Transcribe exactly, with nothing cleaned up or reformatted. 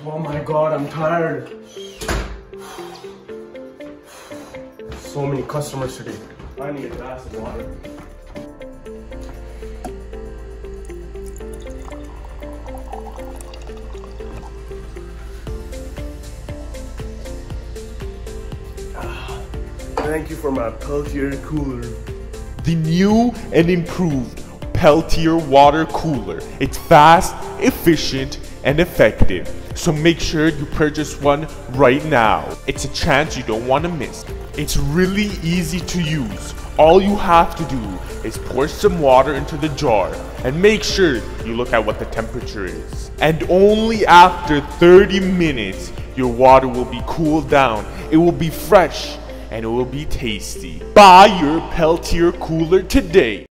Oh my god, I'm tired. So many customers today. I need a glass of water. Thank you for my Peltier cooler. The new and improved Peltier water cooler. It's fast, efficient, and effective. So make sure you purchase one right now. It's a chance you don't want to miss. It's really easy to use. All you have to do is pour some water into the jar and make sure you look at what the temperature is. And only after thirty minutes, your water will be cooled down. It will be fresh and it will be tasty. Buy your Peltier cooler today.